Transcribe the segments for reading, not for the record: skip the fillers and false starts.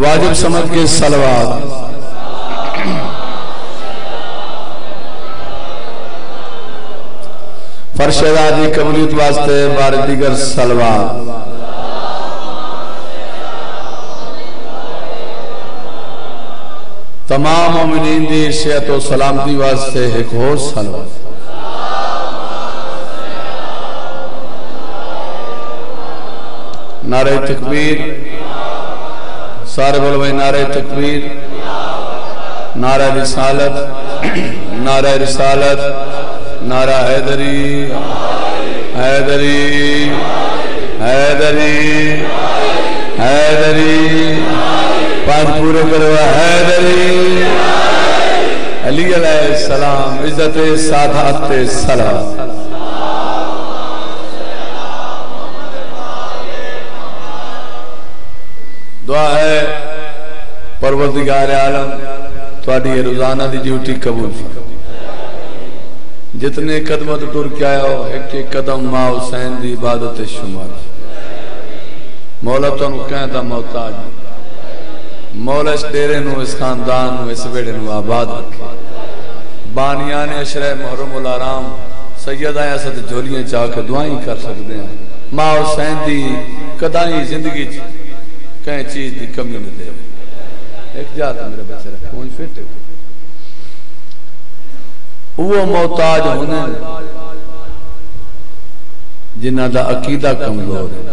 واجب سمجھ کے صلوات فرش راجی قبولیت واسطے بار دیگر صلوات تمام مومنین دی صحت و سلامتی واسطے ایک اور صلوات نعرہ تکبیر سارے بولو بھائی نعرہ تکبیر نعرہ رسالت نعرہ رسالت نعرہ حیدری حیدری حیدری حیدری پانچ پورے کرو حیدری علی علیہ السلام عزت سادات سلام دعا ہے پروردگار عالم تھوڑی روزانہ دی ڈیوٹی قبول جتنے قدمت ٹر کے آیا ہو ایک ایک قدم ماں حسین دی عبادت شمار مولا تو کہتا محتاج مولا اس ڈیرے نو اس خاندان نو اس بیڑے نو آباد رکھے بانیان اشرہ محرم الارام سید آیا ست جھولیاں چاہ کے دعائیں کر سکتے ہیں ماں حسین دی قدائی زندگی کہیں چیز دی کمی نہ دے ایک جاتا میرے بچے رکھے وہ فٹ ہے وہ محتاج ہونے جنہ دا عقیدہ کمزور ہے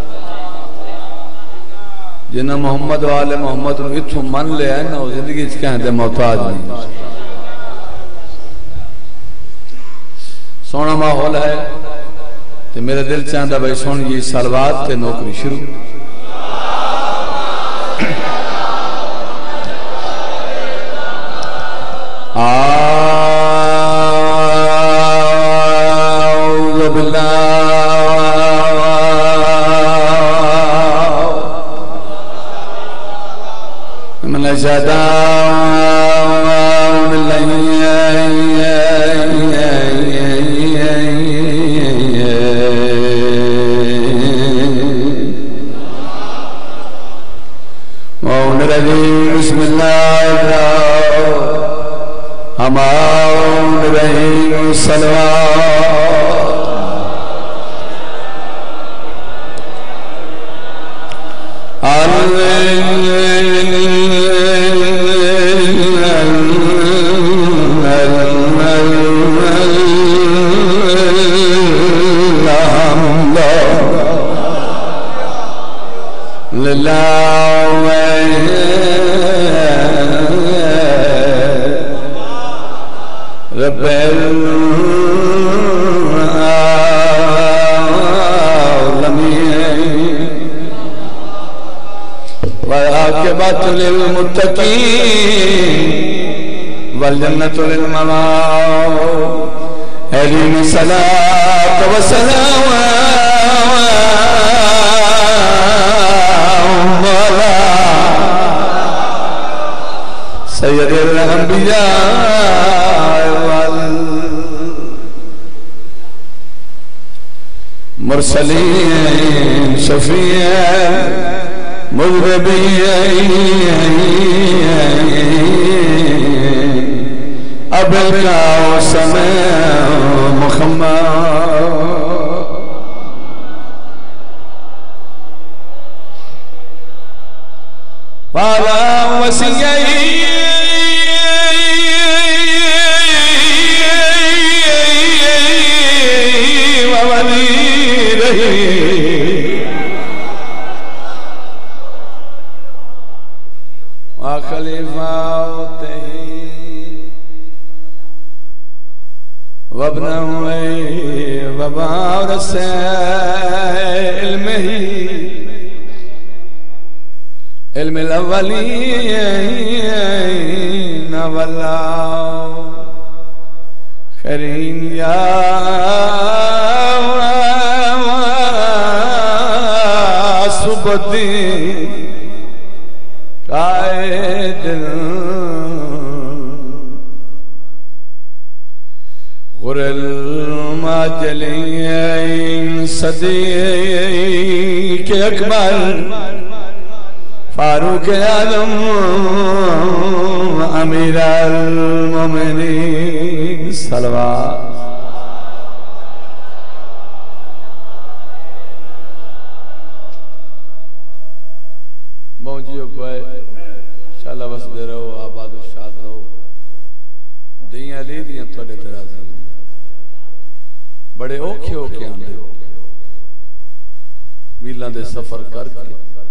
جنہ محمد والے محمد نو اتھو من لے آئے نا وہ زندگی کہیں دے محتاج نہیں سونا ماحول ہے تو میرے دل چاہتا بھائی سون یہ سالوات تے نوکری شروع أعوذ بالله من الشيطان الرجيم بسم الله الرحمن الرحيم صلوات رب العالمين والعاقبة للمتقين والجنة للمنام عليهم الصلاة والسلام على سيد الأنبياء والمرسلين شفيع مذنبين أبلغ وسماء محمد وعلى وسيئين وخليفاته وابنه وبارس علمه علم الأولين والآخرين يا سبدي قائد غر الماجلين صديق أكبر فاروق اعظم امیر المومنین صلوات موجیو پائے شاءاللہ بس دے رہو آباد و شاد رہو دیاں لی دیاں توڑے درازی بڑے اوکھے اوکھے آندے میلان دے سفر کر کے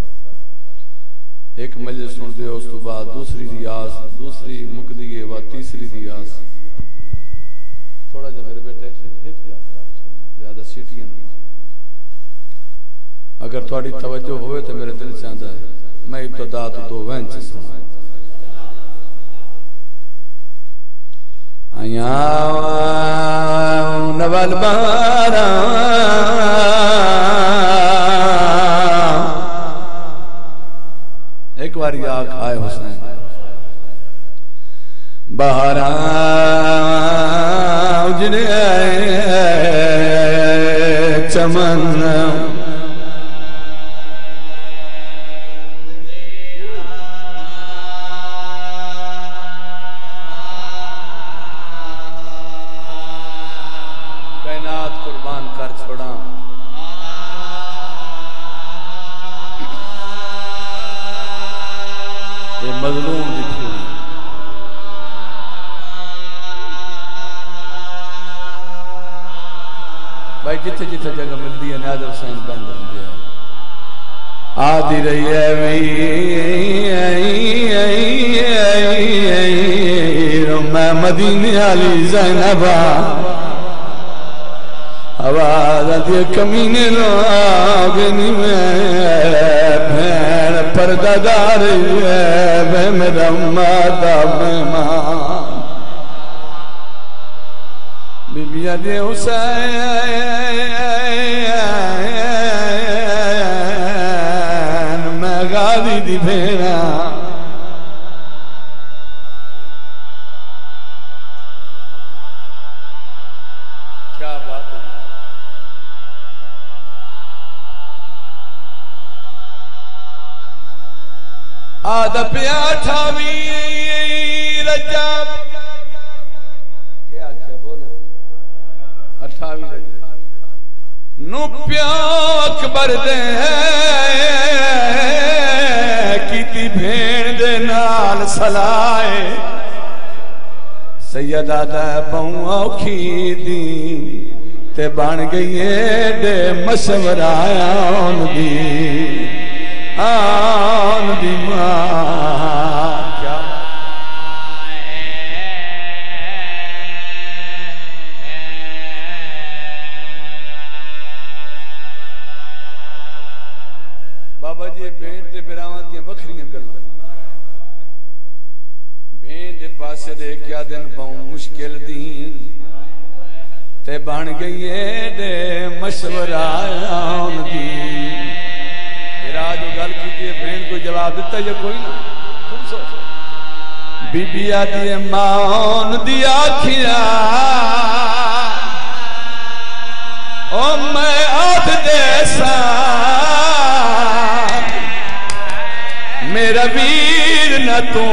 ایک مجلس سن دے اس تو بعد دوسری ریاض دوسری مقدیے و تیسری ریاض تھوڑا جا میرے بیٹے ہت جا زیادہ سیٹیاں نہیں اگر تھوڑی توجہ ہوئے تو میرے دل چاہتا ہے میں ابتدا تو دو وین سے سنا آیاں نوال بارا ایک بار یہ آنکھ آئے حسین بہارا اجڑے چمن کائنات قربان کر چھوڑا یہ مظلوم دی پھول بھائی جتھے جتھے جگہ ملتی ہے نیاز حسین بند رہی ہے آدھی رہی ہے میں مدینے علی زینبہ آواز آتی ہے کمینے لوگنی میں بھین پردہ داری ہے بے میرا مادہ مہمان بی بی علی حسین میں غازی دی بھینا کیا بات ہے آدھا پیا ٹھاوی رجب کیا بولو 28 رجب نو پیا اکبر دے کیتی بھین دے نال سلائے سیدہ دا بہوں اوکھی دی تے بان گئی دے مشورہ آن دی ماں کیا بابا جی بھین دے براوان دیاں بکھریاں گلوں بھین دے پاسے دے کیا دن بہوں مشکل دین تے بان گئی دے مشورہ آن دی راج گل کی بہن کو جواب دیتا یا کوئی نہ تم سوچ بی بی آدھی مان دی آکھیا او میں آدھ دیسا میرا ویر نہ تو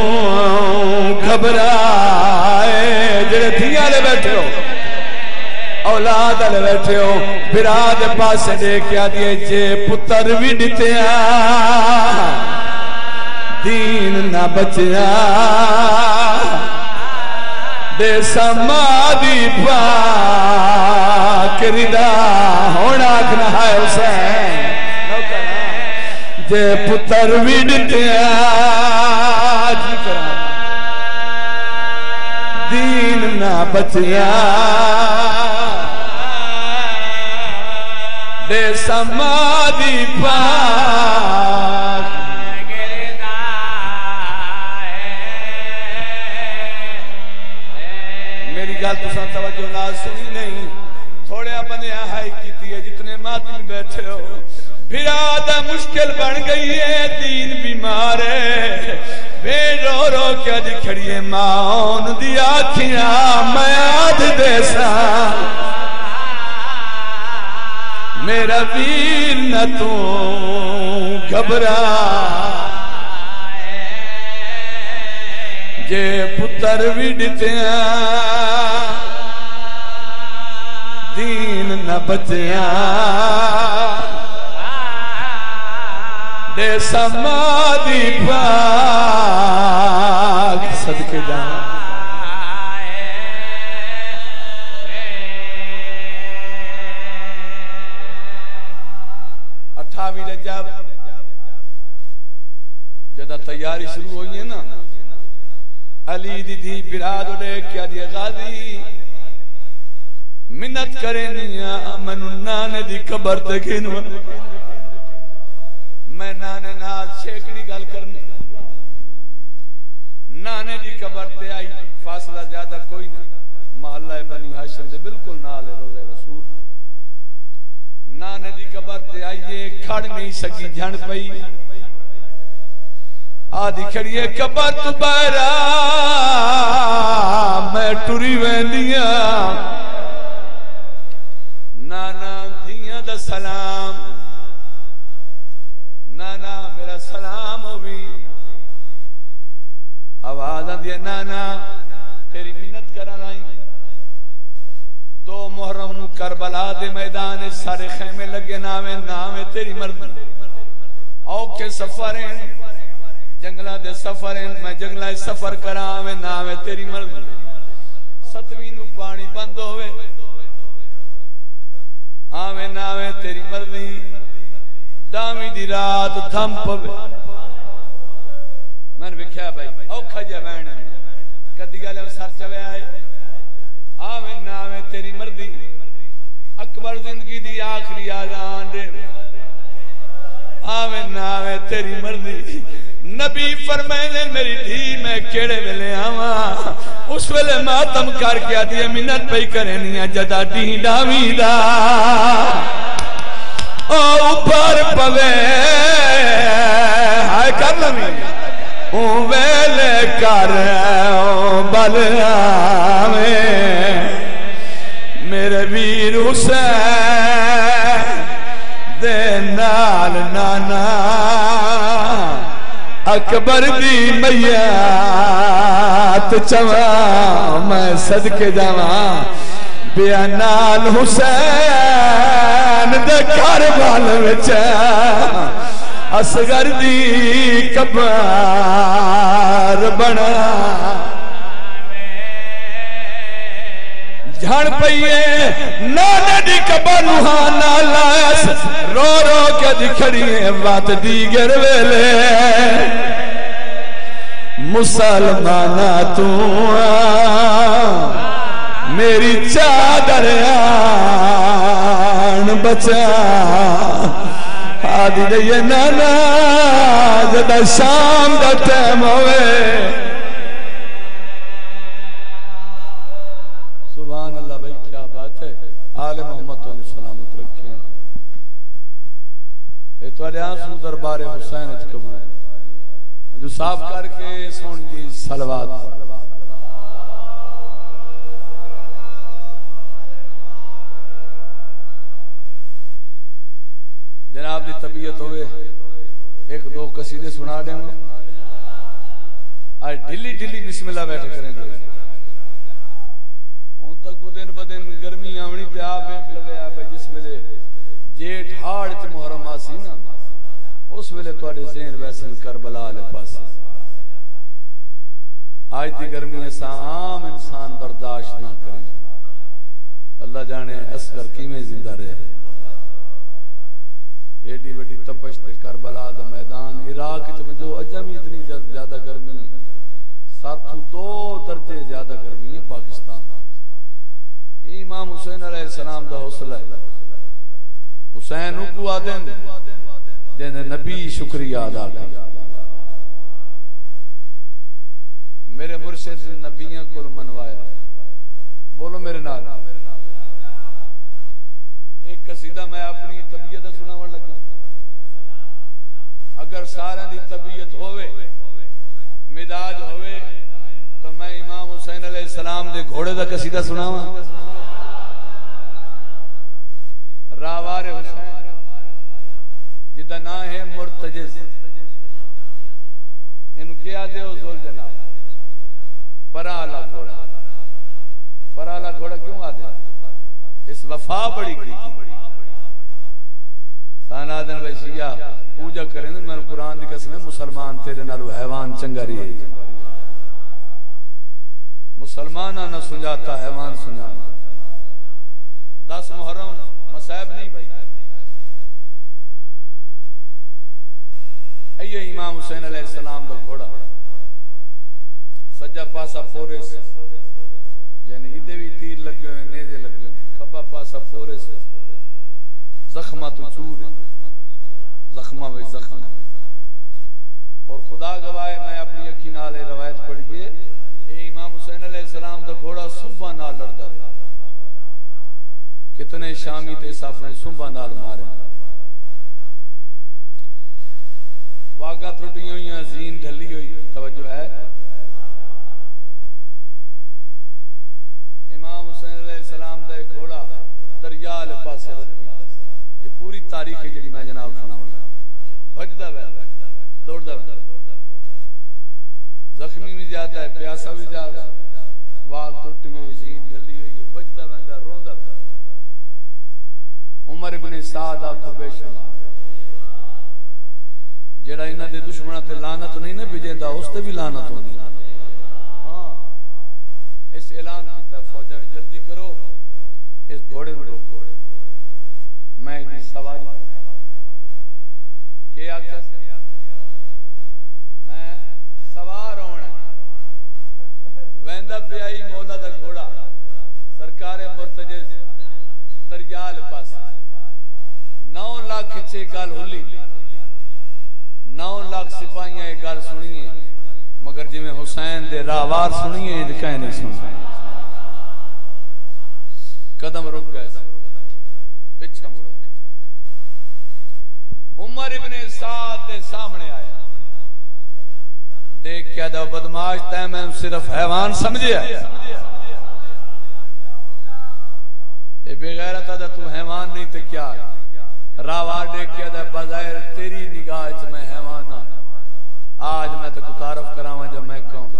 گھبرائے جڑے دھیاں لے بیٹھے ہو اولاد لے بیٹھے ہو براد پاس دے کیا دیئے جے پتر بھی ڈٹیا دین نہ بچیا دے سمادی پاک ردا ہونا کنا ہے حسین جے پتر بھی ڈٹیا دین نہ بچیا دے سمادی پاک میری گل تو سن توجہ نہ سنی نہیں تھوڑے اپنے آہائی کیتی ہے جتنے ماتم بیٹھے ہو بھرادہ مشکل بن گئی ہے دین بیمار ہے بے رو رو کیا دی کھڑی ہے ماں دی آکھیاں میں آدھ دیسا میرا ویر نہ تو گھبرا جے پتر بھی ڈتیاں دین نہ بچیاں دے سمادی پاک صدقے جانا 28 رجب جدہ تیاری شروع ہوئی ہے نا علی دی دی براد اڑے کیا دی غازی منت کرے نیا منو نانے دی قبر تکینو میں نانے نال شیکڑی گل کرنی نانے دی قبر تے آئی فاصلہ زیادہ کوئی نہیں محلہ بنی ہاشم دے بالکل نال ہے روضہ رسول نانے دی قبر تے آئیے کھڑ نہیں سکی جھن پئی آدھی کھڑیے قبر تو بہرا میں ٹری ویندیاں نانا دھیاں دا سلام نانا میرا سلام ہوئی آواز آدھی نانا تیری منت کرنا آئی 2 محرم نو کربلا دے میدان سارے خیمے لگے نامے تیری مرضی اوکے سفریں جنگلہ دے سفریں میں جنگلہ سفر کراوے نامے تیری مرضی 7ویں نو پانی بند ہوئے آوے نامے تیری مرضی دامی دی رات دھم پوے میں نے بکھیا بھائی اوکھا جا وینے کدی گالے وہ سر چوے آئے آوے نامے تیری مرضی اکبر زندگی دی آخری آزان دے آوے نامے تیری مرضی نبی فرمائنے میری دھی میں کیڑے ویلے آواں اس ویلے ماتم کر کے آدھی منت پئی کرنی جدا ڈینڈا ویدا او اوپر پوے ہائے کر لمی او ویلے کر او بل آویں میرے ویر حسین دے نال نانا اکبر دی میات چواں میں صدقے جاواں بیا نال حسین دے کربل وچ اصغر دی قبر بنا جھڑ پئیے نانے دی قبر نوہانا لاس رو رو کے دکھڑیے بات دیگر ویلے مسلمانہ تو میری چادر آن بچا آدھی دے نانا جدہ شام دا ٹیم ہوئے سبحان اللہ بھائی کیا بات ہے آل محمد تو سلامت رکھیں اے تو علیہ آنسو دربار حسین اچ قبول جو صاف کر کے سن جی صلوات جناب دی طبیعت ہوئے 1-2 قصیدے سنا دیں آج ڈھلی ڈھلی بسم اللہ بیٹھ کریں گے ہون تک وہ دن بدن گرمی آمنی تے آپ ایک لگے آپ جس ویلے جیٹ ہاڑ تے محرم آسی نا اس ویلے توڑے ذہن ویسن کربلا لے پاسی آج دی گرمی ایسا عام انسان برداشت نہ کریں اللہ جانے اصغر کیمیں زندہ رہے ایڈی وڈی تپش تے کربلا دا میدان عراق جو اجمی اتنی زیادہ گرمی 702 درجے زیادہ گرمی ہے پاکستان امام حسین علیہ السلام دا حوصلہ ہے حسین کو آدن جن نبی شکریہ ادا کر میرے مرشد نبیوں کو منوایا بولو میرے نال ایک قصیدہ میں اپنی طبیعت سناون لگا اگر سارا دی طبیعت ہوئے مزاج ہوئے تو میں امام حسین علیہ السلام دے گھوڑے دا قصیدہ سناواں راوار حسین یہ نام ہے مرتجز. انہوں کیا دے ہو زول جناب پرالا گھوڑا. پرالا گھوڑا کیوں آدھے؟ اس وفا بڑی کی سانا دن ویشیہ پوجا کریں میں قرآن دی قسم ہے مسلمان تیرے نالو حیوان چنگا رہی ہے. مسلمانہ نہ سنجاتا حیوان سنجانا. 10 محرم مسائب نہیں بھائی. ایہ امام حسین علیہ السلام دا گھوڑا سجا پاسا پورس یعنی ادھے بھی تیر لگے ہوئے نیزے لگے ہوئے. کھبا پاسا پورس زخمہ تو چور ہے. زخمہ وی زخم. اور خدا گواہ میں اپنی اکھی نالے روایت پڑھ گئے اے امام حسین علیہ السلام دا گھوڑا صبح نال لڑتا رہے. کتنے شامی تے سافنے صبح نال مارے. واگا ترٹی ہوئی ہیں زین ڈھلی ہوئی. توجہ ہے. امام حسین علیہ السلام دا ایک گھوڑا دریا لے پاسے رکھ کیتا ہے. یہ پوری تاریخ ہے جڑی میں جناب سناؤں گا. بھجدا ویندا دوڑدا ویندا زخمی بھی جاتا ہے پیاسا بھی جاتا ہے. وال ٹوٹی ہوئی زین ڈھلی ہوئی بھجدا ویندا روندا ویندا. عمر ابن سعد آکھو بے شمار جڑا انہاں دے دشمناں تے لعنت نہیں نہ بھیجیندا اس تے بھی لعنت ہوندی. ہاں اس اعلان کیتا فوجاں جلدی کرو اس گھوڑے نوں روکو میں دی سواری کیا آکھیا میں سوار ہونا. ویندا پیائی مولا دا گھوڑا سرکار مرتجز دریال پاس 9 لاکھ چھے گل ہولی. 9 لاکھ سپاہیاں ایک گل سنیے مگر جی میں حسین دے راوار سنیے کہیں نہیں سنیے. قدم رک گئے پچھا مڑے. عمر ابن سعد دے سامنے آیا دیکھ کیا دا بدماش تے میں صرف حیوان سمجھے آیا. اے بے غیرت دا تو حیوان نہیں تے کیا راوار دیکھ کیا دا بظاہر تیری نگاہ چ میں حیوان ہاں. آج میں تے کو تعارف کراواں جب میں کون.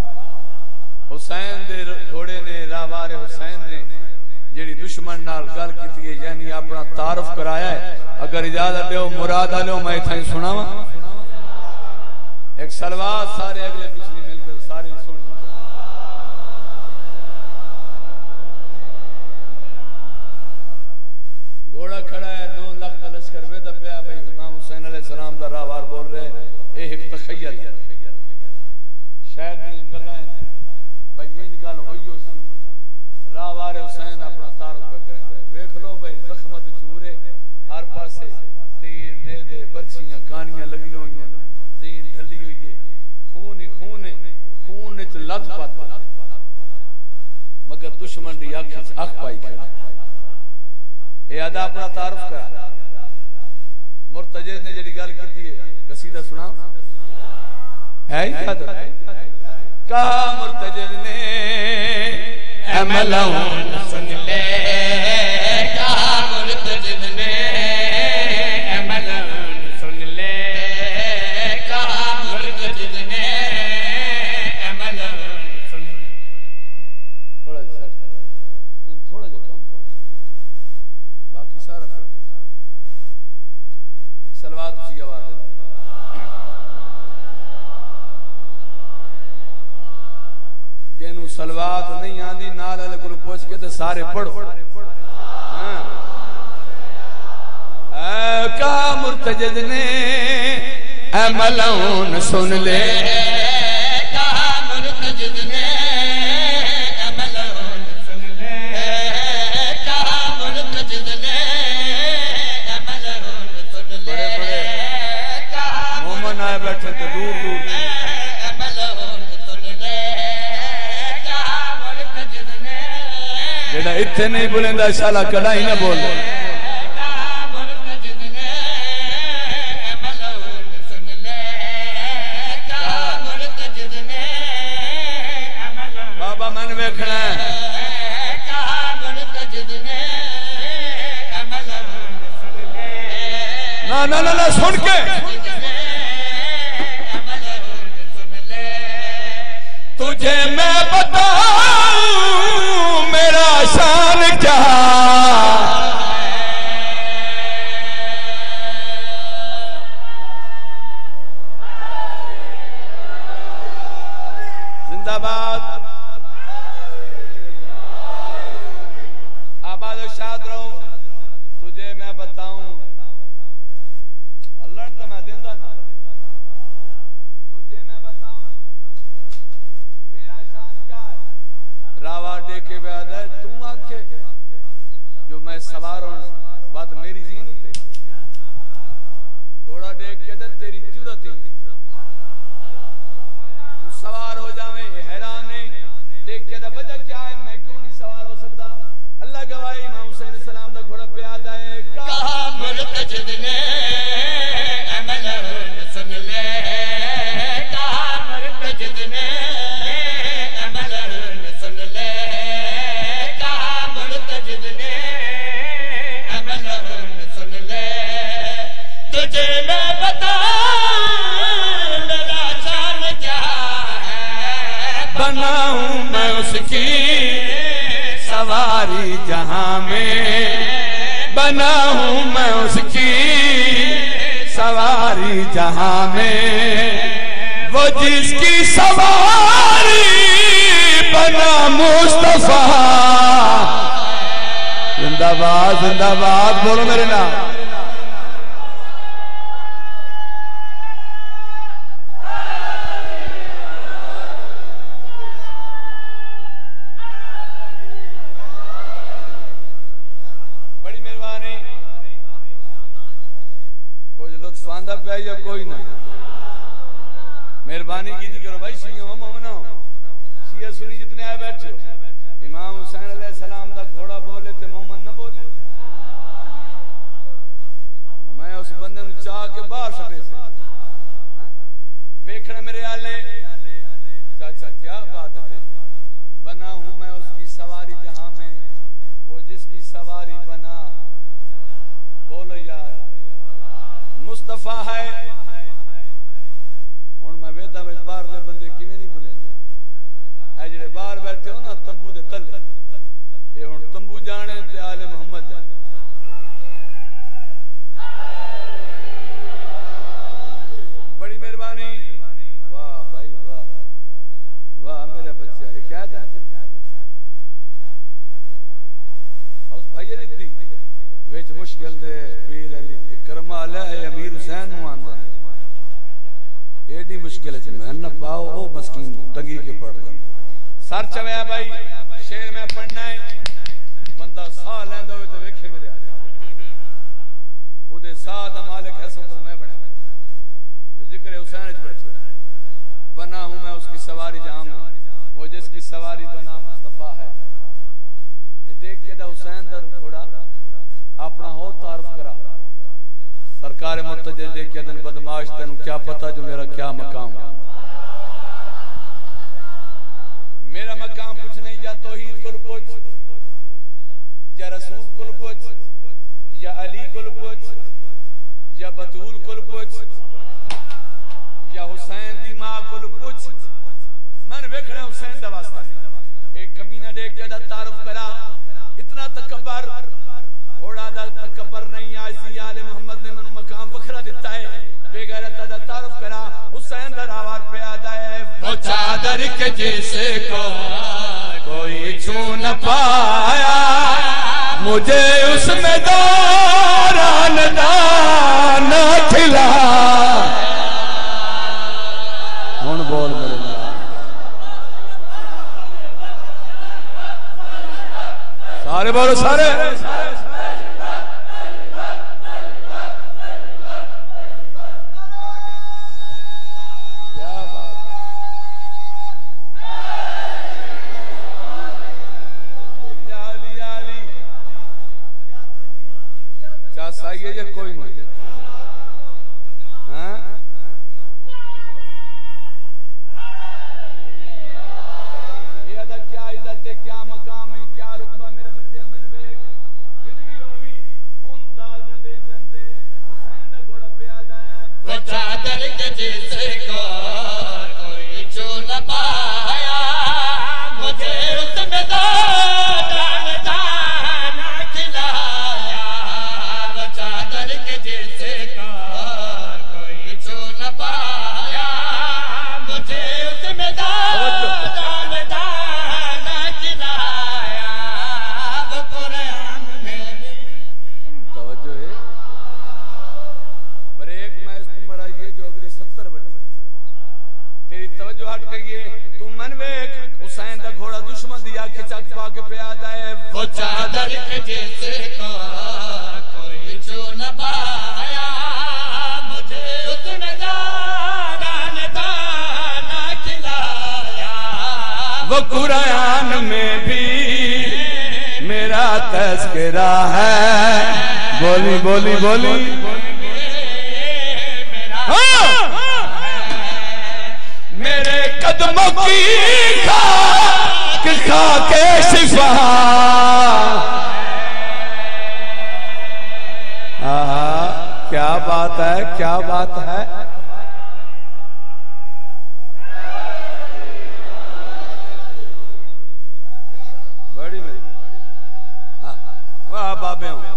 حسین دے گھوڑے نے راوار حسین نے جیڑی دشمن نال گل کیتی ہے یعنی اپنا تعارف کرایا ہے. اگر اجازت دیو مراد آلو میں تھائیں سناواں ایک سلوات سارے اگلے پچھلی مل کر سارے سن. گھوڑا کھڑا ہے 9 لاکھ دا لشکر ویدا پیا بھائی امام حسین علیہ السلام دا راوار بول رہے اے ایک تخیل ہے شاید دی گلاں بھائی این گل ہوئی ہو سی. راوار حسین اپنا تعارف پہ کریں دے. ویکھ لو بھائی زخمت چورے ہر پاسے تیر نیزے برچیاں کانیاں لگی ہوئی ہیں زین ڈھلی ہوئی ہے. خون ہی خون ہے. خون وچ لت پت مگر دشمن دی اکھ پائی کھڑا. اے ادا اپنا تعارف کرا. مرتجز نے جڑی گل کیتی ہے قصیدہ سنا ہے ہی یاد کہا مرتجز نے اے ملعون سن لے. کہا مرتجز نے اے ملعون سن لے. کہا مرتجز نے اے ملعون سن لے. تھوڑا جا سیٹ کر تھوڑا جا کام کر باقی سارا پھر ایک سلوات اچھی آواز دے. جنہوں سلوات نہیں آندی نال والے کو پوچھ کے تے سارے پڑھو. اے کہا مرتجز نے اے ملعون سن لے. کہا مرتجز نے اے ملعون سن لے. کہا مرتجز نے اے ملعون سن لے. بڑے بڑے مومن آئے بیٹھے تھے دور دور جڑا اتنے نہیں بولیں دا شالا کڑا ہی نہ بول. بابا من ویکھنا نہ سن کے تجھے میں بتاؤں میرا شان کیا زندہ باد آباد و شاد رہو تجھے میں بتاؤں اللہ تو میں دیندہ نا تجھے میں بتاؤں میرا شان کیا ہے راوہ دے کے بیاد ہے تم آکھے جو میں سوار ہونا بات میری زین ہوتے گھوڑا دیکھ کے دے تیری جرت ہی تو سوار ہو جاویں حیران ہے دیکھ کے دے وجہ کیا ہے میں کیوں نہیں سوار ہو سکتا اللہ گواہی امام حسین السلام دا گھوڑا پہ آتا ہے کہا مرتجد نے عمل سن لے کہا مرتجد نے عمل سن لے کہا مرتجد نے عمل سن لے تجھے میں بتاؤں میرا شان کیا ہے بناؤں میں اس کی سواری جہاں میں بناؤں میں اس کی سواری جہاں میں وہ جس کی سواری بنا مصطفیٰ زندہ باد بولو میرے نام یا کوئی نہ مہربانی کی تھی کرو بھائی شیعوں مومنوں شیعہ سنی جتنے آئے بیٹھے ہو امام حسین علیہ السلام دا گھوڑا بولے تے مومن نہ بولے میں اس بندے نے چاہ کے باہر سٹے سے ویکھنا میرے آلے چاچا کیا بات ہے بنا ہوں میں اس کی سواری جہاں میں وہ جس کی سواری بنا بولو یار مصطفیٰ ہے ہن میں ویدا وچ باہر دے بندے کیویں نہیں بولیندے اے جڑے باہر بیٹھے ہو نا تمبو دے تلے اے ہن تمبو جانے تے آل محمد جانے بڑی مہربانی واہ بھائی واہ واہ میرے بچہ یہ کیا ہے اس بھائی دتی وچ مشکل دے پیر علی کرما علیہ امیر حسین نو آندا ایڈی مشکل ہے میں نہ پاؤ او مسکین ٹنگی کے پڑھ رہا سر چویا بھائی شعر میں پڑھنا ہے بندہ ساہ لیندا ہوئے تے ویکھے میرے آلے او دے ساہ دا مالک ہے سو تو میں بنے جو ذکر حسین وچ بیٹھے بنا ہوں میں اس کی سواری جہاں میں وہ جس کی سواری بنا مصطفیٰ ہے یہ دیکھ کے دا حسین دا گھوڑا اپنا اور تعارف کرا سرکار مرتجے دیکھ کے دن بدماش تینوں کیا پتا جو میرا کیا مقام میرا مقام کچھ نہیں یا توحید کو پوچھ یا رسول کو پوچھ یا علی کو پوچھ یا بطول کو پوچھ یا حسین دی ماں کو پوچھ میں نے ویکھنا حسین دا واسطہ نہیں ایک کمینہ دیکھ کے دا تعارف کرا اتنا تکبر گھوڑا دا تکبر نہیں آجزی آل محمد نے منو مقام وکھرا دیتا ہے بے غیرت دا تعارف کرا حسین در آوار پہ آدھا ہے وہ چادر کے جیسے کو کوئی چھو نہ پایا مجھے اس میں دوران دانا کھلا ہون بول میرے سارے بولو سارے سائیے یہ کوئی نہیں یہ ادا کیا عزت ہے کیا مقام ہے کیا رتبہ میرے بچے من بیگ زندگی ہوئی ان دال میں دے من دے حسین چادر کے جس کو کوئی چھو نہ پایا مجھے اس میں دانا دانا کھلایا وہ چادر کے جس کو کوئی چھو نہ پایا مجھے اس میں دانا دانا کھلایا وہ قرآن میں توجہ ہے بریک میں اس میں مرائیے جو اگلی 70 بٹی تیری توجہ ہٹ گئی ہے تو من ویک حسین دا گھوڑا دشمن دیا کہ چک پا کے پہ آتا ہے وہ چادر کے جس کو کوئی چھو نہ پایا مجھے اس میں دانا دانا کھلایا وہ قرآن میں بھی میرا تذکرہ ہے بولی بولی بولی میرے قدموں کی خاک خاک شفا کیا بات ہے کیا بات ہے بڑی میری واہ بابے ہوں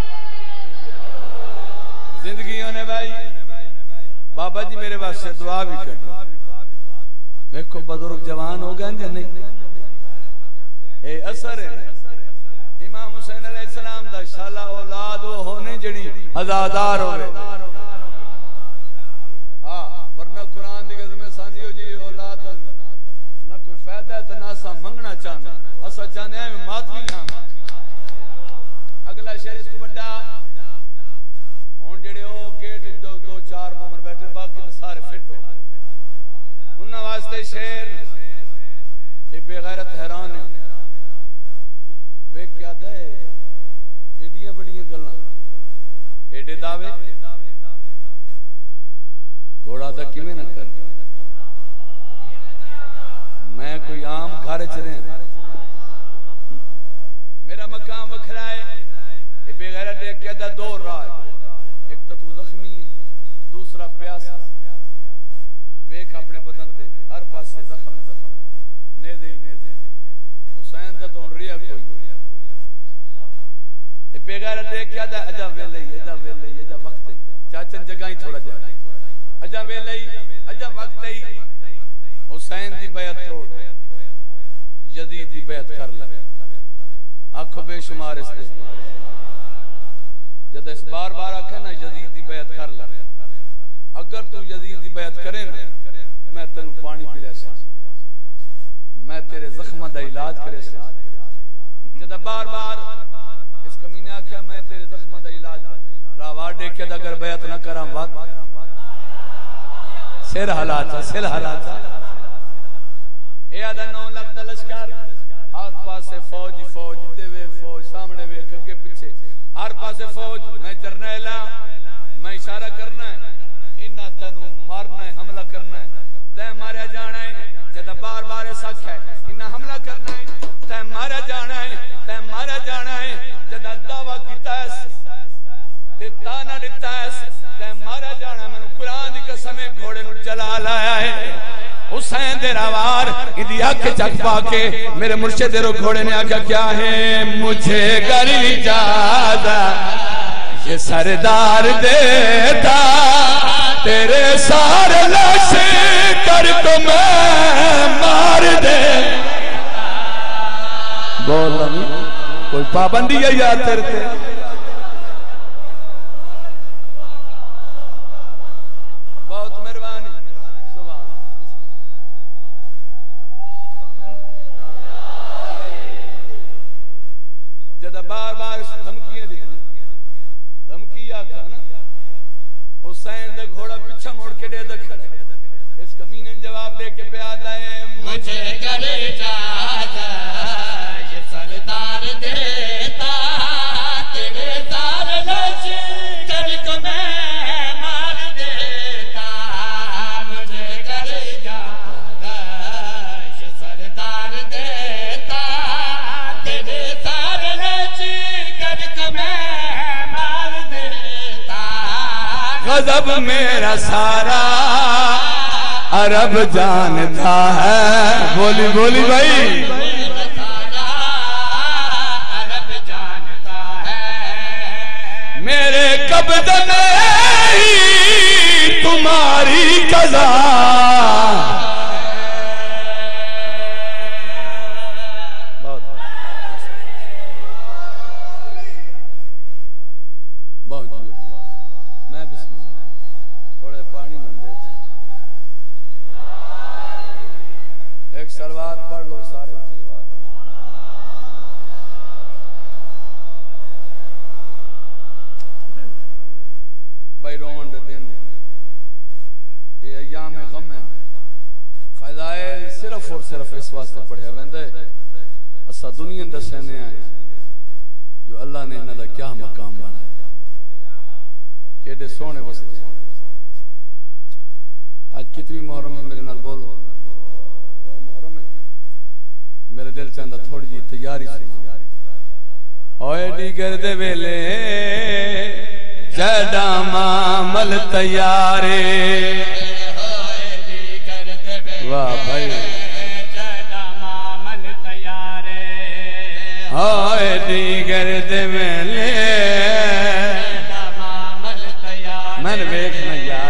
زندگیوں نے بھائی بابا جی میرے واسطے دعا بھی کر دو دیکھو بزرگ جوان ہو گئے یا نہیں اے اثر ہے امام حسین علیہ السلام دا شالہ اولاد وہ ہونے جڑی عزادار ہوئے ورنہ قرآن دی قسم سانجیو جی اولاد نہ کوئی فائدہ ہے تو نہ سا منگنا چاہنا اسا چاہنے ہیں ماتمی ہاں اگلا شہر تو بڑا ہون جڑے ہو گیٹ دو چار مومن بیٹھے باقی تو سارے فٹ ہو گئے انہاں واسطے شہر اے بے غیرت حیران ہے وہ کیا دے ایڈیاں بڑیاں گلاں ایڈے دعوے گھوڑا دا کیویں نہ کر میں کوئی عام گھر چ رہا میرا مقام وکھرا ہے اے بے غیرت ہے کیا دا دو راہ ایک تو زخمی ہے دوسرا پیاسا ویک اپنے بدن تے ہر پاس سے زخم زخم نیزے ہی نیزے حسین دا تو ریا کوئی اے بے غیرت ہے کیا دا اجا ویلے اجا وقت ہے چاچن جگہیں تھوڑا جا اجا ویلے اجا وقت ہے حسین دی بیعت توڑ یزید دی بیعت کر لے آنکھوں بے شمار اس دے جد اس بار بار آکھے نا یزید دی بیعت کر لے اگر تو یزید دی بیعت کرے نا میں تنو پانی پلے سا میں تیرے زخمہ دا علاج کرے سا جد بار بار اس کمینے آکھیا میں تیرے زخمہ دا علاج راوار دیکھے دا اگر بیعت نہ کرام وقت سر حالاتا اے آدھا 9 لاکھ دا لشکر ہر پاسے فوج فوج دے وے فوج سامنے وے کھگے پیچھے ہر پاسے فوج میں جرنیلا میں اشارہ کرنا ہے انہاں تنو مارنا ہے حملہ کرنا ہے تے ماریا جانا ہے جدا بار بار سکھ ہے انہاں حملہ کرنا ہے تے ماریا جانا ہے تے ماریا جانا ہے جدا دعویٰ کیتا ہے تے تانا دیتا ہے تے ماریا جانا ہے میں قرآن دی قسم گھوڑے نو جلا لایا ہے حسین دے راوار اندی آنکھ چک پا کے میرے مرشد رو گھوڑے نے آکھا کیا ہے مجھے گر اجازت یہ سردار دیتا تیرے سارے لشکر کو میں مار دے بول نہیں کوئی پابندی ہے یا تیرے بہت مہربانی سبحان جدہ بار بار دھمکیاں دیتی دھمکی آکھا نا حسین دا گھوڑا پچھا موڑ کے دے دکھڑا اس کمینے جواب دے کے پہ آتا ہے مجھے کر اجازت یہ سردار دیتا تیرے سارے لشکر کو میں مار دیتا مجھے کر اجازت یہ سردار دیتا تیرے سارے لشکر کو میں مار دیتا غضب میرا سارا عرب جانتا ہے. بولی بولی بھائی عرب جانتا ہے. میرے قبض میں ہی تمہاری قضا. سلوات پڑھ لو سارے. بھائی رونڈ دن یہ ایام غم ہے. فضائل صرف اور صرف اس واسطے پڑھیا ویندے اسا دنیا دسنے آئے جو اللہ نے انہاں دا کیا مقام بنایا کیڑے سونے وستے ہیں. آج کتنی محرم ہے میرے نال بولو. میرے دل چاہتا تھوڑی جی تیاری سنا. ہوئے دیگر دے ویلے جڑا معامل تیارے. واہ بھائی جڑا معامل تیارے. ہوئے دیگر دے ویلے جڑا معامل تیارے. میں نے دیکھنا یار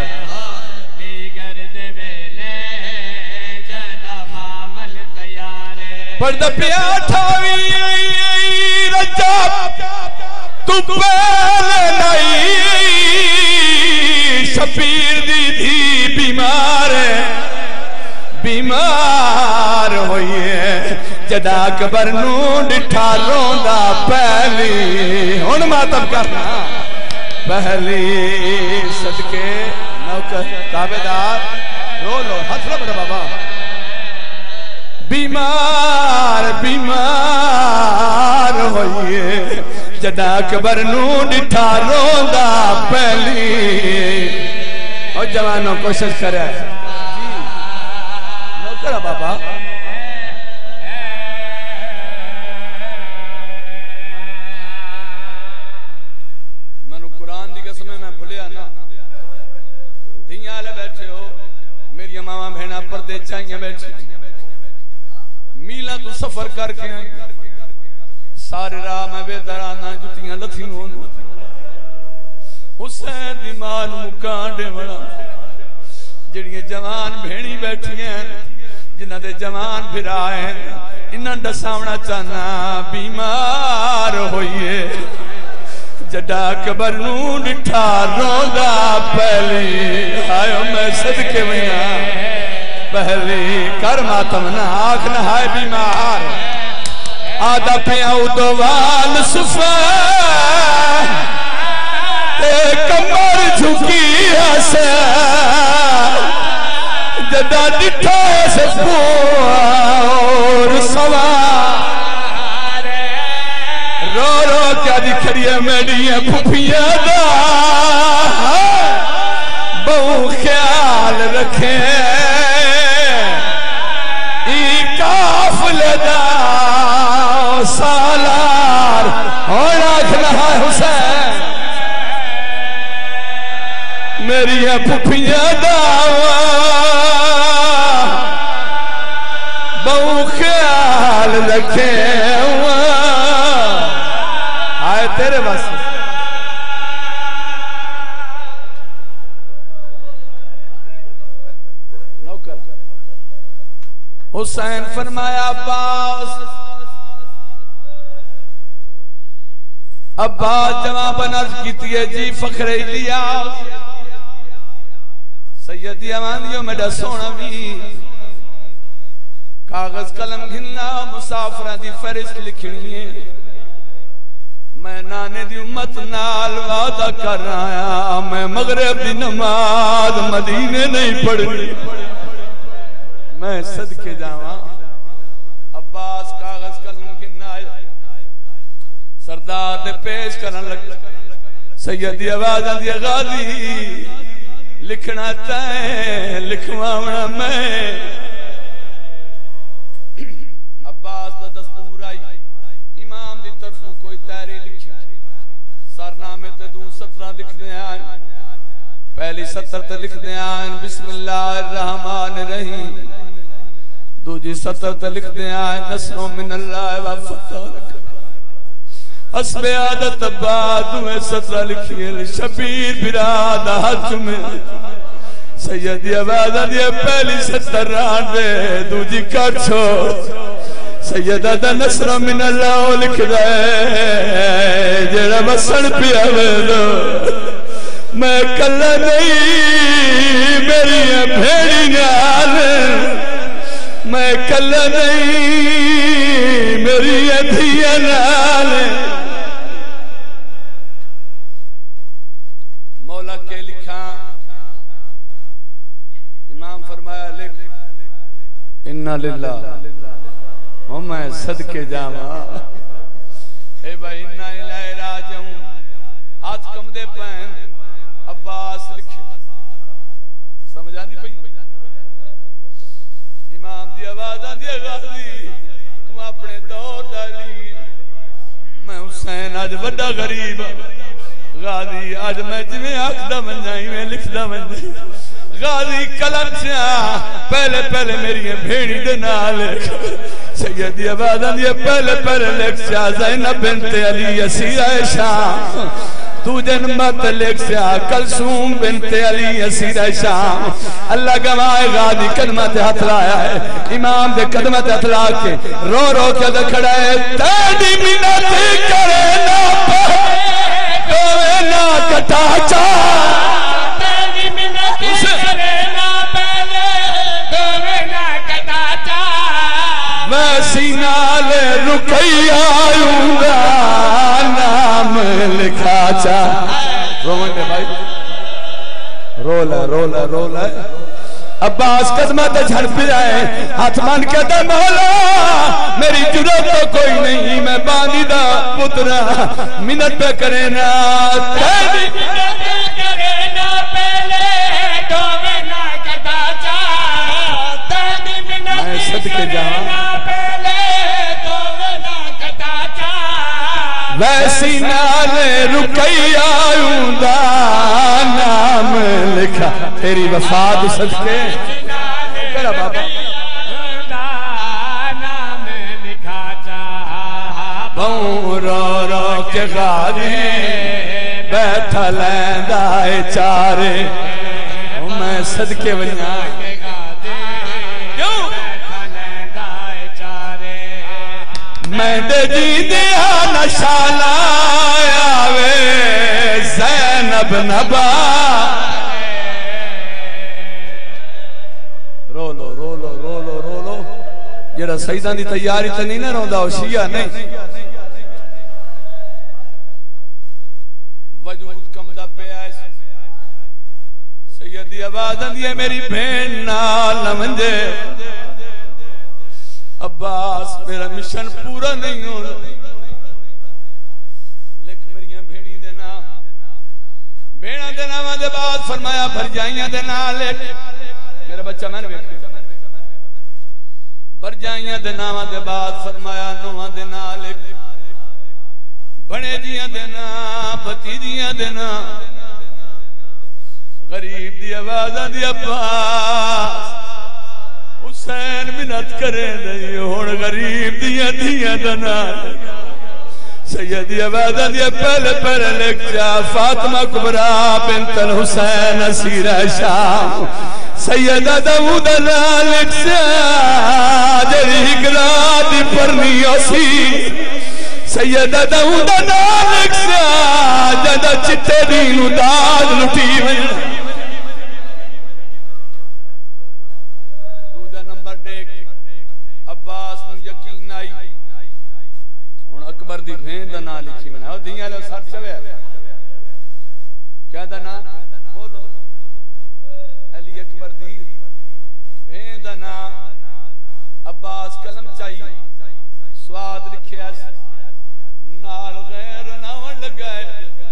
پڑھتا پیا 28 رجب تو پہلے نہیں شبیر دی تھی بیمار ہوئی ہے. جدا قبر نو ڈٹھا روندا پہلی. ہن ماتم کرنا پہلی صدقے نوکر تابعدار رو لو ہاتھ لو بڑا بابا. بیمار ہوئیے جدا قبر نو ڈٹھا روندا پہلی. اور جوانوں کوشش کرے نوکر بابا. منو قرآن دی قسم میں بھولیا نا. دھیاں لے بیٹھے ہو میری ماما بہنا پردے چاہیے بیٹھے میلا تو سفر کر کے آئی. سارے راہ میں بے درانا جتیاں لتھی ہوں. حسین دی مال مکانڈے بڑا جڑیاں جوان بھینی بیٹھی ہیں جنہ دے جوان بھرائے ہیں انہاں ڈساونا چاہنا بیمار ہوئیے. جڈا قبر نو ڈٹھا روندا پہلی. آئیو میں صدقے میں پہلی کر ماتم نہ آنکھ نہ ہائے بیمار. آدھا پیاؤ دوال صفا تے کمر جھکی ہسے جدا ڈٹھا سے پور سوار. رو رو کیا دکھڑیے میڈیاں پھپیاں دا بہو خیال رکھیں کافلے دا سالار. اور آکھنا ہے حسین میری پھپھیاں دا بہو خیال رکھے. آئے تیرے بس حسین فرمایا عباس جواب نرز کیتی ہے جی فخر الیاس سیدی امانیوں میں ڈسونا بھی کاغذ قلم گھننا مسافرہ دی فہرست لکھنی ہے. میں نانے دی امت نال وعدہ کر رہا میں مغرب دی نماز مدینے نہیں پڑھنی. میں صدقے جاواں عباس کاغذ قلم گھننا سردار دے پیش کرن لگ. سیدی آواز آندی غازی لکھنا تے لکھواونا میں. عباس دا دستور آئی امام دی طرفوں کوئی تحریر لکھی سارنامے تے دوں 17 لکھ دے آئے. پہلی سطر تے لکھ دے آئین بسم اللہ الرحمن الرحیم دوجی سطر تے لکھ دے آئین نصر من اللہ و فتح حسب عادت بعد دوئے سطر لکھیے شبیر براد حج میں سیدی آبادہ دیئے پہلی سطر ران دے دوجی کٹ چھوڑ سیدہ دا نصر من اللہ لکھ دے جیڑا بسن پیا دو میں کلہ نہیں میری بھیڑی نال میں کلہ نہیں میری دھیا نال مولا کے لکھا امام فرمایا لکھ انا للہ میں صدقے جاما اے بھائی انا الہ راجعون ہاتھ کم دے پہن عباس لکھے سمجھ آتی پئی امام دی آواز آتی ہے غازی تم اپنے دور ڈالی میں حسین آج بڑا غریب غازی آج میں جمیں آکھدہ بن جائیں میں لکھدہ بن جائیں غازی کلم چاہ پہلے میری بھیڑی دینا لکھ سیدی آبادان یہ پہلے لکھ چاہ زینب بنت علی اسیرہ شام تو جنمت لکھ چاہ کلثوم بنت علی اسیرہ شام اللہ گواہ غازی قدمت ہاتھ لایا ہے امام دے قدمت ہاتھ لا کے رو کے دکھڑا ہے تیری منت کرے نا پہلے نا کٹا چاہ میں سینہ لے رکی آئوں گا نام لکھا چاہ رومنڈے بھائی رولا عباس قدمت جھڑ پہ آئے ہاتھ مان کے دے مولا میری جرات تو کوئی نہیں میں بانی دا پترا منت پہ کرے نا تیری منت کرے نا پہلے تو میں نہ کٹا چاہ تیری منت کرے نا ویسی نال رکی آئوں دا نام لکھا تیری وفات صدقے تیرا بابا نام لکھا چاہا بہوں رو کے غازی بیٹھا لیندائے چارے میں صدقے بنیا میں دے جی دیا نشالا آوے زینب نبا رولو جڑا سیدان دی تیاری تا نہیں نہ روندا ہو شیعہ نہیں وجود کم دا پہ آئے سیدی آبادن یہ میری بہن نال نمنجے عباس میرا مشن پورا نہیں ہو لکھ میری بھیڑی دینا دے بعد فرمایا بھر جائیاں دینا لکھ میرا بچہ میں نے بیٹھا بھر جائیاں دینا دے بعد فرمایا نوہ دینا لکھ بڑے جیاں دینا بتی جیاں دینا غریب دی آوازہ دی عباس حسین منت کرے نہیں ہون غریب دیا دنا سیدی آبادہ دیا پہلے لکھ جا فاطمہ کبرا بنت الحسین اسیرہ شام سیدہ داود اللہ لکھ جا جری اقرا دی پرنی اسی سیدہ داود اللہ لکھ جا جدہ چتے دینو داد لٹی میں دی بھین دا نا لکھی میں او دیاں لے ساتھ چوے کیا دا نا بولو علی اکبر دی بھین دا نا عباس کلم چاہیے سواد لکھیا نال غیر ناون لگائے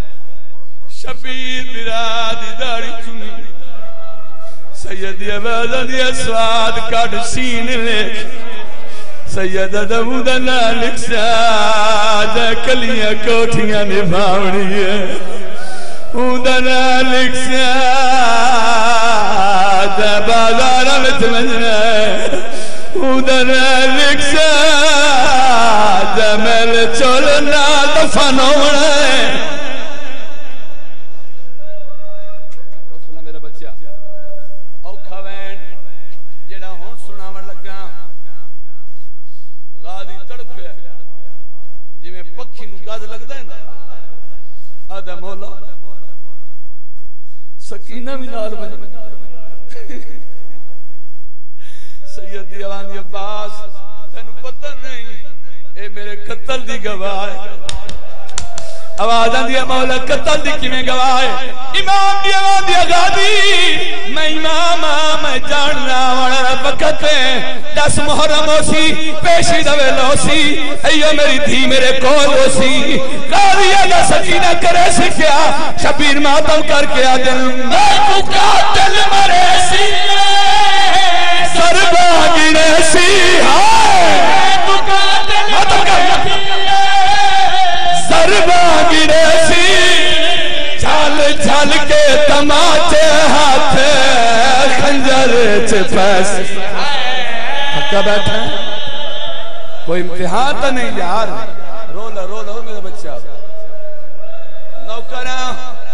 شبیر برادی داڑی چنی سیدی عبادہ دی سواد کٹ سین لکھ سیدہ داود اللہ لکھ ساجہ کلیاں کوٹھیاں نبھاؤنی ہے اون ادھر لکھیا تے بازار وچ منجنا ادھر لکھیا تے میرے چولنا دفن ہونا میرا بچہ اوکھا وین جڑا ہون سناون لگا غادی تڑپیا جویں پکھی نو گد لگدا ہے نا آدھا مولا سکینہ بھی نال بن سیدی عوانی عباس تینوں پتہ نہیں اے میرے قتل دی گواہ ہے آواز آندی ہے مولا قتل دی کیویں گواہ ہے امام دی آواز دی غادی میں امام میں جاننا والا وقت ہے 10 محرم ہو سی پیشی دوے لو سی ایو میری دھی میرے کول ہو سی غادی ادا سکینہ کرے سی کیا شبیر ماتم کر کے آدن میں تو قاتل مرے سی سربا گرے سی ہائے تو قاتل مرے سی سربا گرے سی چھل چھل کے تماچے ہاتھ خنجر چپس پکا بیٹھا ہے کوئی امتحان تو نہیں یار رولا رولا میرا بچہ نوکرہ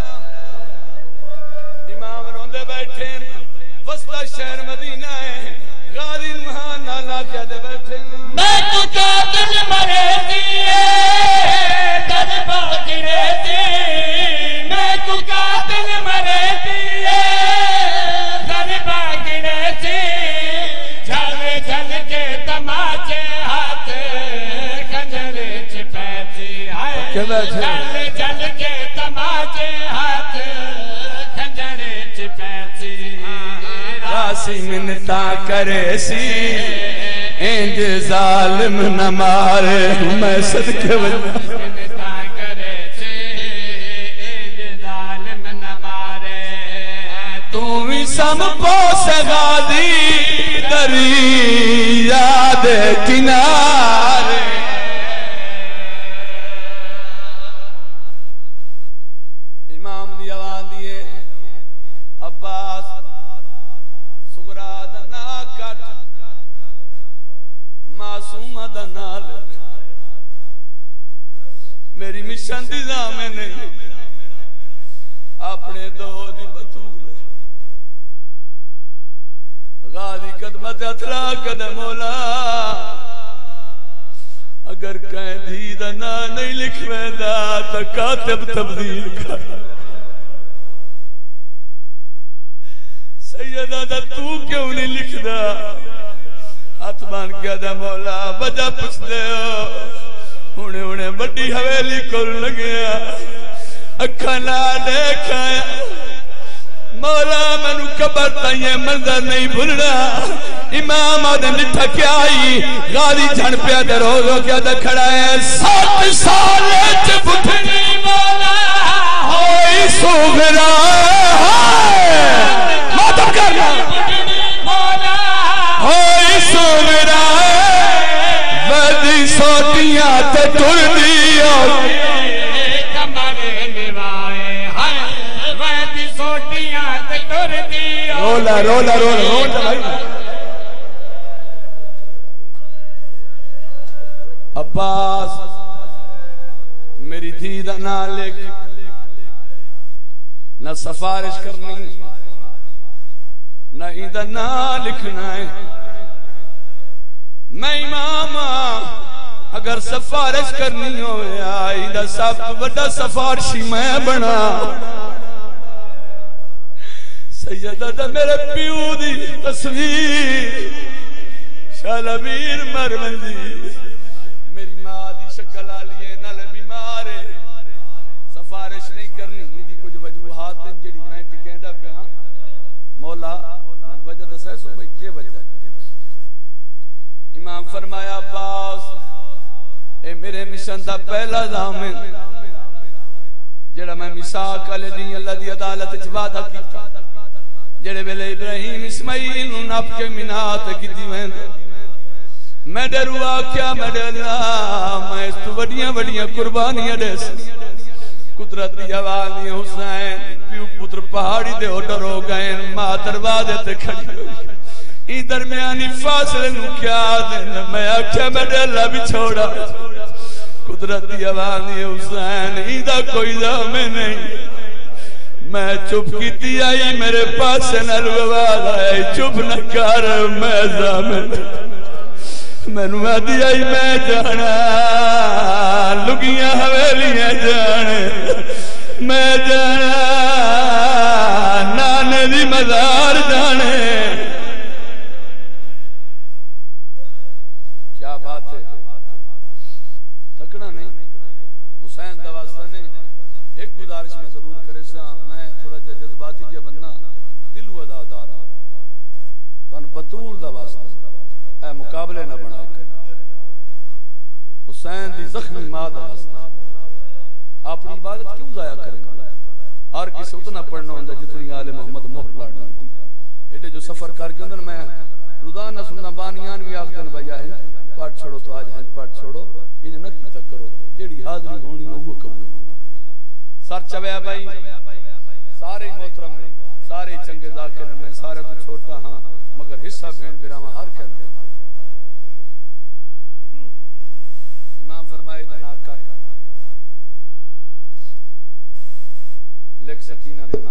امام روندے بیٹھے وسطہ شہر مدینہ ہے غازی مہان نالا کیا دے بیٹھے میں تو قاتل مرے دیئے دربا گرے دی میں تو قاتل مرے دیئے دربا گرے دی جھل جھل کے تماچے ہاتھ خنجر چپیتی جھل جھل کے تماچے ہاتھ خنجر چپیتی راسی منتا کرے سی انج ظالم نہ مارے میں صدقے وجہ منتا کرے سی انج ظالم نہ مارے تو بھی سم پوس غازی دریا دے کنارے امام دی آواز دیے عباس سغرا دا نا کٹ معصوم دا نال میری مشن دی زامن نہیں اپنے دو دی بطول غازی قدمت اتلا قدم مولا اگر کہیں دھی دا نا نہیں لکھویں دا تا کاتب تبدیل کر سیدہ دا تو کیوں نہیں لکھ دا ہاتھ بان کیا دا مولا وجہ پچھ دے ہونے ہونے بڑی حویلی کر لگیا اکھا نہ دیکھایا مولا منو قبر تائیں منظر نہیں بھولنا امام آدم لٹھا کیا آئی غازی جھن پیا دے روز ہو کیا دے کھڑا ہے 7 سال چپٹنی مولا ہوئی سوگرا ماتم کرنا ہوئی سوگرا ودی سوٹیاں تے ٹر دیا رولا رولا رولا رولا بھائی عباس میری دھی دا نہ لکھ نہ سفارش کرنی نہ ایدہ نہ لکھنا ہے میں امام اگر سفارش کرنی ہوئے ایدہ سب بڑا سفارشی میں بنا سیدہ دا میرے پیو دی تصویر شالبیر مرمندی میری ماں دی شکل آلیے نل بیمارے سفارش نہیں کرنی دی کچھ وجوہات ہیں جڑی میں ٹکینڈا پہ ہاں مولا من وجہ دسائے سو بھئی کیا وجہ ہے امام فرمایا عباس اے میرے مشن دا پہلا دامن جڑا میں مساق علی دین اللہ دی عدالت چوادہ کیتا جڑے ویلے ابراہیم اسماعیل نو نپ کے منات کیتی وین میں ڈروا کیا میں ڈرنا میں اس تو وڈیاں وڈیاں قربانیاں دے قدرت دی آواز حسین پہاڑی دے اوڈر ہو گئے ماں دروازے تے کھڑی ہوئی ای درمیانی فاصلے نو کیا دینا میں آکھیا میں ڈیلا بھی چھوڑا قدرتی آوازی حسین ای دا کوئی دام نہیں میں چپ کیتی آئی میرے پاس نلوواز آئی چپ نہ کر میں زامن میں نو آدھی آئی میں جانا لگیاں حویلیاں جانے میں جانا نانے دی مزار جانے کیا بات ہے تکڑا نہیں حسین دواستا نے ایک گزارش میں ضرور کرے سا میں تھوڑا جذباتی جا بندہ دلو ادا دارا تو ان بطول دواستا اے مقابلے نہ بنا کر حسین دی زخمی ماں دواستا اپنی عبادت کیوں ضائع کریں گے اور کسی اتنا پڑھنا ہوندہ جتنی آل محمد محر لاڑنا ہوتی ایڈے جو سفر کر کے اندر میں روزانہ سننا بانیان بھی آخ دن بجا ہے پاٹ چھوڑو تو آج ہنج پاٹ چھوڑو انہیں نہ کیتا کرو جیڑی حاضری ہونی ہو وہ قبول ہوتی سر چویا بھائی سارے محترم نے سارے چنگے ذاکر میں سارے تو چھوٹا ہاں مگر حصہ بین براما ہر کہن دے امام فرمائے دنا کٹ لکھ سکینہ دنا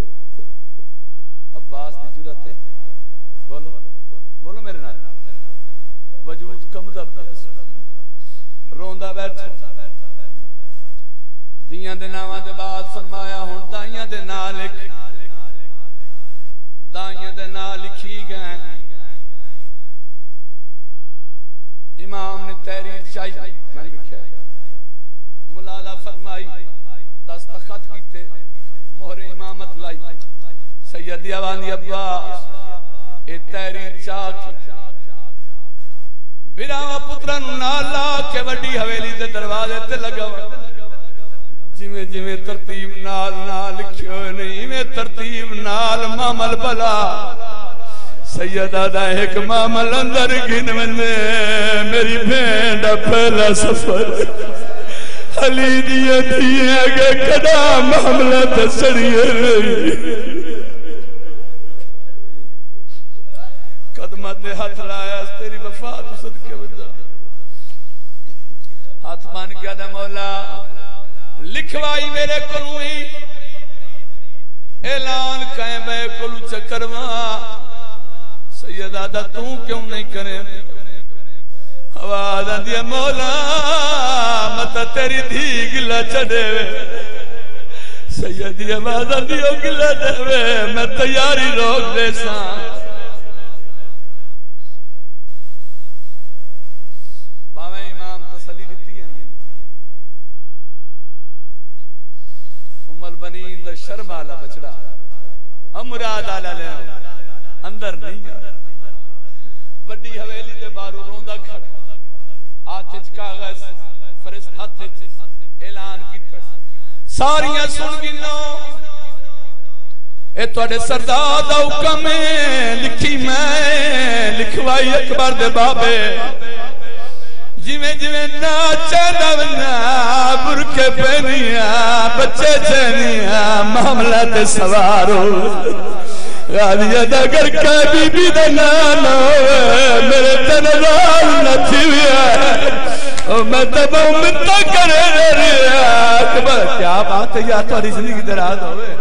عباس دی جرت ہے بولو بولو میرے نال وجود کم دا پیاس روندہ بیٹھو دیاں دے ناواں دے بعد فرمایا ہن دائیاں دے نا لکھ دائیاں دے نا لکھی گئے امام نے تحریر چاہیے میں نے لکھا ملالہ فرمائی دستخط کیتے مہر امامت لائی سیدی اوانی عباس اے تحریر چاہ کی براما پتران نالا کے وڈی حویلی دے دروازے تے لگا جویں جویں ترتیب نال نال لکھیو نہیں میں ترتیب نال مامل بلا سیدہ دا ایک مامل اندر گن ونے میری بھینڈ پہلا سفر علی دیا دیا گے کدا معاملہ تسڑیے رہی قدمت ہاتھ لایا تیری وفات صدقے وجہ ہاتھ مان کیا دا مولا لکھوائی میرے کروئی اعلان کہیں میں کلو چکرواں سیدہ دا تو کیوں نہیں کرے آواز آدھیا مولا متا تیری دھی گلہ چڑھے سیدی آواز آدھیا گلہ چڑھے میں تیاری روک دے ساں باویں امام تسلی دیتی ہے ام البنین دا شرم آلہ بچڑا ہم مراد آلہ لے اندر نہیں آیا وڈی حویلی دے بارو روندہ کھڑا آتش کاغذ فرست ہاتھ اعلان کیتا ساریاں سن گنو اے توڑے سردار دا حکم لکھی میں لکھوائی اکبر دے بابے جویں جویں ناچے دونیا برکے پہنیا بچے چینیا معاملہ تے سوارو غالیہ دا گر کے بی بی دا نانا میرے تنوال نہ تھیویا میں دبا امتا کرے رہا اکبر کیا بات ہے یا تواری زندگی دراز ہوئے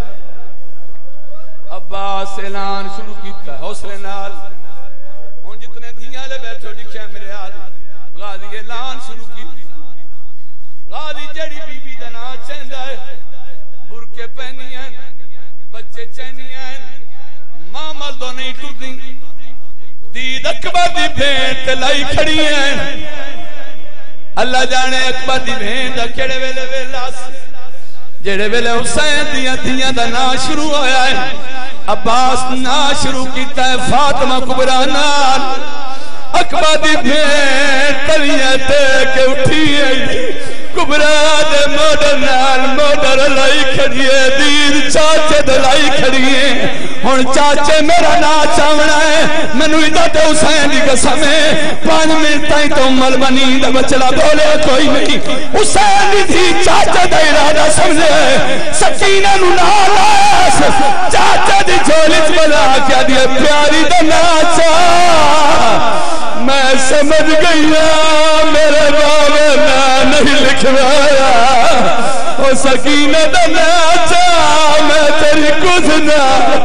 عباس اعلان شروع کیتا ہے حوصلے نال ہون جتنے دھیاں لے بیٹھو لکھیا میرے آدھ غازی اعلان شروع کیتا غازی جڑی بی بی دا نا چہندہ ہے برکے پہنی ہیں بچے چہنی ہیں ماں مردوں نہیں ٹردیں دید اکبر دی بھینٹ لائی کھڑی ہیں اللہ جانے اکبر دی بھینٹ کیڑے ویلے ویلاس جیڑے ویلے حسین دیاں دا نا شروع ہویا ہے عباس نا شروع کیتا ہے فاطمہ کبرا نال اکبر دی بھینٹ تلیاں تے کے اٹھی ہے کبرا دے موڈر نال موڈر لائی کھڑیے دید چاچے دلائی کھڑیے ہون چاچے میرا نا چاونا ہے منو عزت حسین دی قسم ہے 5 منٹ تائیں تو مل بنی دا بچڑا بولے کوئی نہیں حسین دی تھی چاچے دا ارادہ سمجھے سکینہ نو نال چاچا دی جھولی بنا کیا دیا پیاری دا ناچا میں سمجھ گئی میرے بابے میں نہیں لکھوایا او سکینہ دا ناچا میں تیری کچھ نہ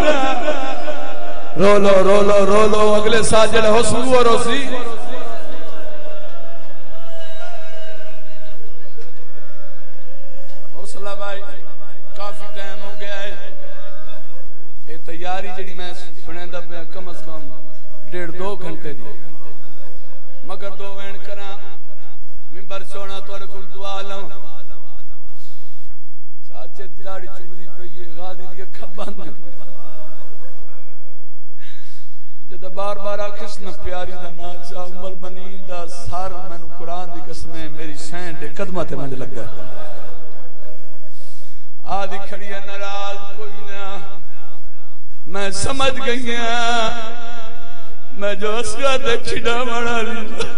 رو لو رو لو رو لو اگلے ساتھ جڑے حسن و روسی حوصلہ بھائی کافی ٹائم ہو گیا ہے یہ تیاری جڑی میں سنیندا پیا کم از کم 1.5-2 گھنٹے دی مگر 2 وین کراں منبر چونا تواڈے کول دعا لوں چاچے دی داڑھی چمدی پئی ہے غازی دی اکھاں بند جدہ بار بار آکھس نہ پیاری دا ناچا ام المنین دا سار مینوں قرآن دی قسمیں میری سین دے قدمہ تے مجھے لگ گیا آدھی کھڑی ہے ناراض کوئی نہ میں سمجھ گئی میں جو اسکا دے کھڑا مڑا لی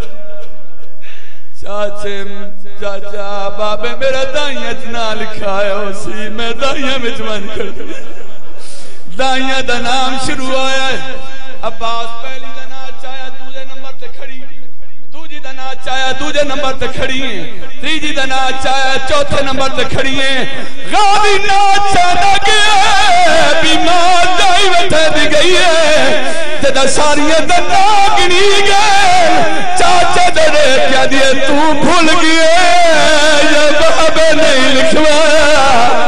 چاچے چاچا بابے میرا دائیاں جنا لکھا ہے اسی میں دائیاں میں جوان کر دی دائیاں دا نام شروع آیا ہے عباس پہلی دا ناچ آیا دوجے نمبر تے کھڑی دوجی دا ناچ آیا دوجے نمبر تے کھڑی ہیں تیجی دا ناچ آیا چوتھے نمبر تے کھڑی ہیں غازی ناچ آنا گیا بیمار جائی وٹھے دی گئی ہے جدہ ساریہ دا ناگنی گئے چاچے دے کیا دیئے تو بھول گئے یہ بابے نہیں لکھوایا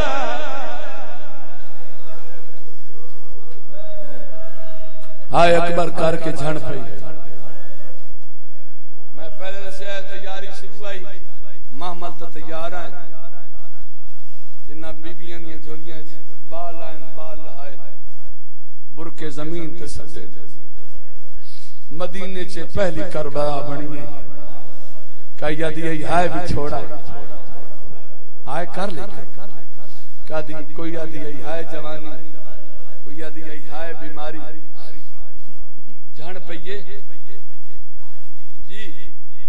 آئے اکبر کر کے جھڑ پئی میں پہلے سے تیاری شروع آئی محمل تا تیار آئے جنہ بیبیاں نے جھولیاں بال آئیں بال آئے برکے زمین تے سجے مدینے چے پہلی کربلا بنی ہے کہا یادی آئے بھی چھوڑا آئے کر لے کہا دی کوئی یادی آئے جوانی کوئی یادی آئے بیماری جھان پئیے جی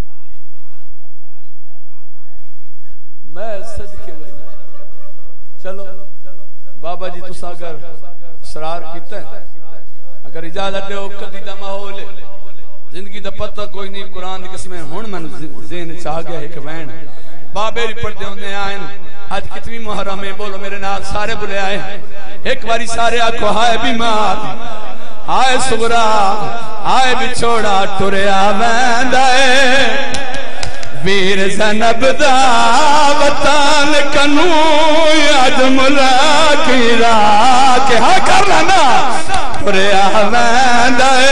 میں صدقے بھائی چلو بابا جی تسا اگر سرار کیتا ہے اگر اجازت دے ہو کدی دا ماحول زندگی دا پتہ کوئی نہیں قرآن دی قسمیں ہون من ذہن چاہ گیا ایک وین بابے ری پڑھتے ہوندے آئیں آج کتنی محرم ہے بولو میرے نال سارے بلے آئے ایک باری سارے آکھو ہائے بیمار آئے سغرا آئے بچھوڑا ٹریا ویندائے ویر زنب دا وطن کنو آج ملا کی راہ ہاں کر لینا ٹریا ویندائے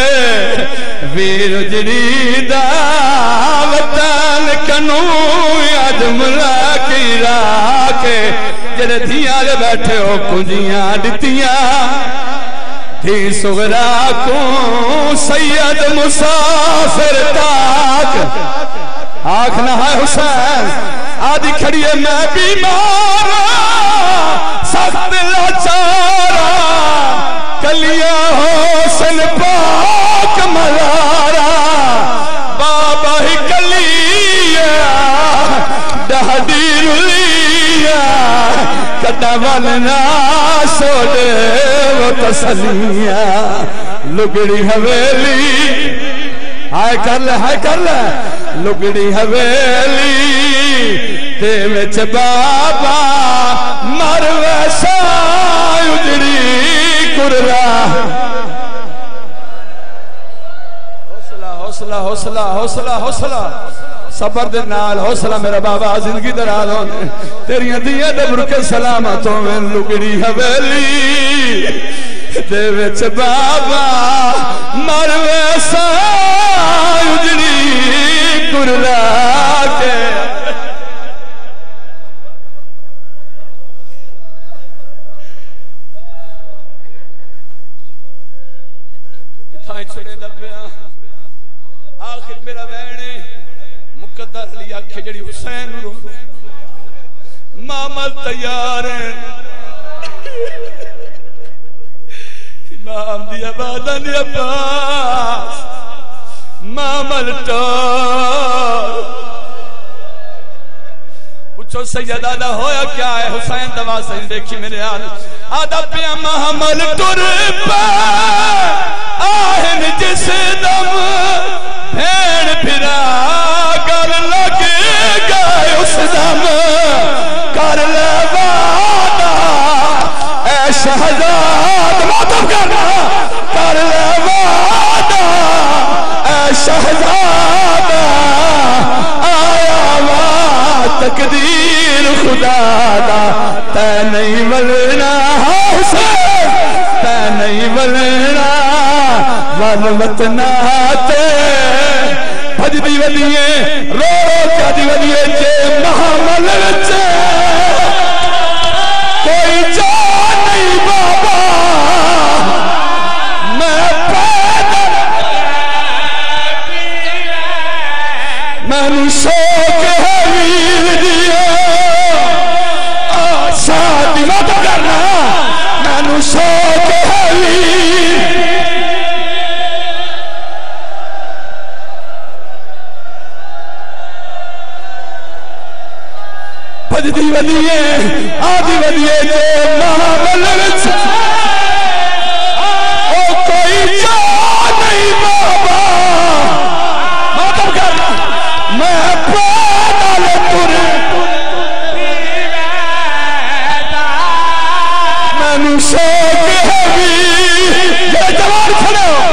ویر جڑی دا وطن کنو آج ملا کی راہ جڑے دھیاں دے بیٹھے ہو کنجیاں ڈتیاں تھی سغرا کو سید مسافر تاک آنکھنا ہے حسین آدھی کھڑی ہے میں بیمار سخت لاچارا کلیا حسن پاک ملارا بابا ہی کلیا ڈہڈی رلیا کٹا والنا سوڑے وہ تسلیاں لگڑی حویلی ہائے کر لے لگڑی حویلی تے وچ بابا مر ویسا اجڑی کرلا حوصلہ حوصلہ حوصلہ حوصلہ صبر دے نال حوصلہ میرا بابا زندگی دراز ہونے تیریاں دیاں دے برکے سلامتوں میں لگڑی حویلی دے وچ بابا مر ویسا اجڑی کرلا کے اتھائیں چھڑے دا پیا آخر میرا وینے مقدر علی آکھے جڑی حسین رو مامل تیار ہیں امام دی عبادت دی عباس مامل ٹور پوچھو سیدہ دا ہویا کیا ہے حسین دوا سے دیکھی میرے آل آدھا پیا محمل ٹر پا آہن جس دم بھیڑ پھرا کر لگے گئے اس دم کر لے وعدہ اے شہزاد ماتم کرنا کر لے وعدہ اے شہزاد آیا وا تقدیر خدا دا تے نہیں ملنا حسین تے نہیں ملنا ون وطنا تے بھجدی ودیے رو کدی ودیے جے محمل وچ کوئی جان نہیں بابا میں پیدل مینوں شوق ہے ویر دیے شادی مت کرنا مینوں شوق ہے ویر بھجدی ودیے آدھی ودیے جے محمل وچ او کوئی جان نہیں بابا ماتم کرنا میں پیدل تر مینوں شوق ہے ویر یہ جوان کھڑے ہو